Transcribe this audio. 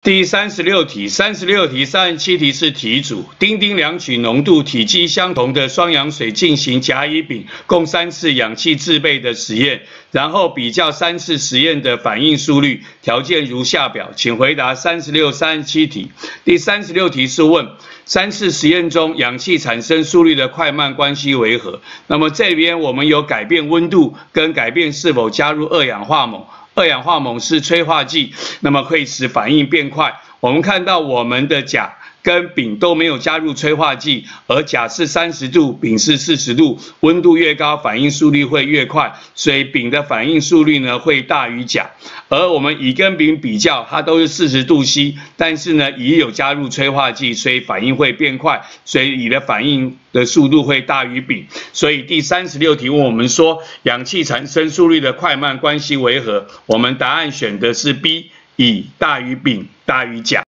第36题，36题、37题是题组。丁丁量取浓度、体积相同的双氧水进行甲、乙、丙共3次氧气制备的实验，然后比较3次实验的反应速率，条件如下表，请回答36、37题。第36题是问3次实验中氧气产生速率的快慢关系为何？那么这边我们有改变温度跟改变是否加入二氧化锰。二氧化锰是催化剂，那么会使反应变快。我们看到我们的甲跟丙都没有加入催化剂，而甲是30度，丙是40度，温度越高，反应速率会越快，所以丙的反应速率呢会大于甲。而我们乙跟丙比较，它都是40度 C， 但是呢乙有加入催化剂，所以反应会变快，所以乙的反应的速度会大于丙。所以第36题问我们说，氧气产生速率的快慢关系为何？我们答案选的是 B， 乙大于丙大于甲。